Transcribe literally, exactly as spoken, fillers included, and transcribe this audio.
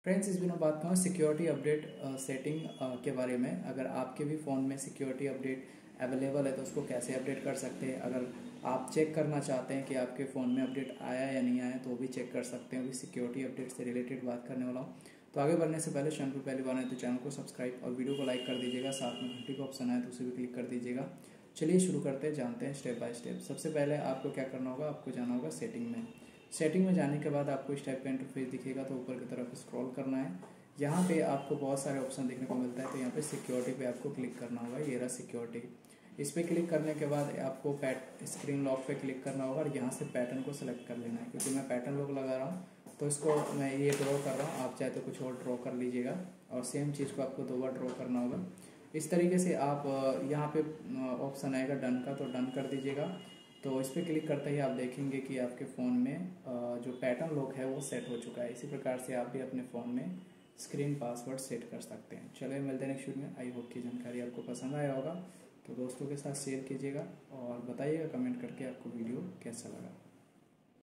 Friends, इस बिना बात करूँ सिक्योरिटी अपडेट सेटिंग के बारे में। अगर आपके भी फ़ोन में सिक्योरिटी अपडेट अवेलेबल है तो उसको कैसे अपडेट कर सकते हैं। अगर आप चेक करना चाहते हैं कि आपके फ़ोन में अपडेट आया या नहीं आया तो वो भी चेक कर सकते हैं। अभी सिक्योरिटी अपडेट से रिलेटेड बात करने वाला हूँ। तो आगे बढ़ने से पहले चैनल पर पहली बार आए तो चैनल को सब्सक्राइब और वीडियो को लाइक कर दीजिएगा। साथ में घंटी का ऑप्शन आए तो उसे भी क्लिक कर दीजिएगा। चलिए शुरू करते हैं, जानते हैं स्टेप बाय स्टेप। सबसे पहले आपको क्या करना होगा, आपको जाना होगा सेटिंग में। सेटिंग में जाने के बाद आपको इस टाइप का इंटरफेस दिखेगा तो ऊपर की तरफ स्क्रॉल करना है। यहाँ पे आपको बहुत सारे ऑप्शन देखने को मिलता है तो यहाँ पे सिक्योरिटी पे आपको क्लिक करना होगा। ये रहा सिक्योरिटी। इस पर क्लिक करने के बाद आपको पैट स्क्रीन लॉक पे क्लिक करना होगा और यहाँ से पैटर्न को सिलेक्ट कर लेना है। क्योंकि मैं पैटर्न लॉक लगा रहा हूँ तो इसको मैं ये ड्रॉ कर रहा हूँ, आप चाहे तो कुछ और ड्रॉ कर लीजिएगा और सेम चीज़ को आपको दो बार ड्रॉ करना होगा। इस तरीके से आप यहाँ पे ऑप्शन आएगा डन का, तो डन कर दीजिएगा। तो इस पर क्लिक करते ही आप देखेंगे कि आपके फ़ोन में जो पैटर्न लॉक है वो सेट हो चुका है। इसी प्रकार से आप भी अपने फ़ोन में स्क्रीन पासवर्ड सेट कर सकते हैं। चलिए मिलते हैं नेक्स्ट वीडियो में। आई होप की जानकारी आपको पसंद आया होगा तो दोस्तों के साथ शेयर कीजिएगा और बताइएगा कमेंट करके आपको वीडियो कैसा लगा।